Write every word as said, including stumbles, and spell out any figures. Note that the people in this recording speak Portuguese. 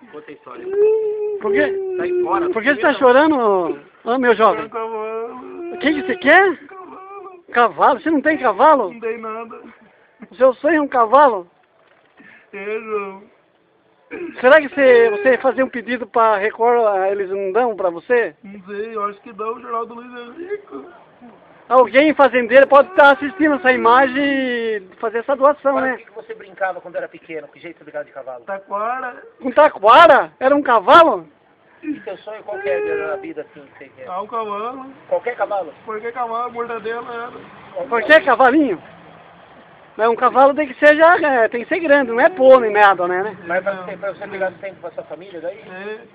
Conta a história. Por quê? Sai fora. Por que você tá chorando, ô meu jovem? O que, que você quer? Cavalo? Você não tem cavalo? Não tem nada. O seu sonho é um cavalo? É, João. Será que você, você fazer um pedido para Record, eles não dão para você? Não sei, eu acho que dá o Jornal do Luiz Henrique. Alguém fazendeiro pode estar assistindo essa imagem e fazer essa doação, Mas né? o que que você brincava quando era pequeno? Que jeito você brincava de cavalo? Taquara. Um taquara? Era um cavalo? E seu sonho qual que é na vida assim que você quer? Ah, um cavalo. Qualquer cavalo? Qualquer cavalo, mortadela era. Qualquer cavalinho? Mas um cavalo tem que ser já, é, tem que ser grande, não é pônei nada, né? né? Mas pra você, pra você pegar tempo pra sua família daí? É.